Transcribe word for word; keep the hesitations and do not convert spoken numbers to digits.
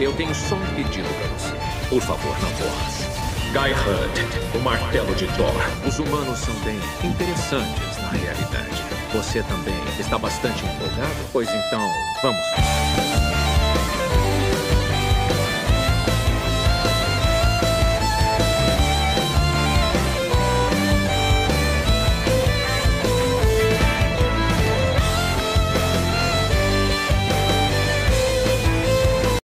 Eu tenho só um pedido pra você. Por favor, não morra. Guy Hunt, o martelo de Thor. Os humanos são bem interessantes na realidade. Você também está bastante empolgado? Pois então, vamos lá.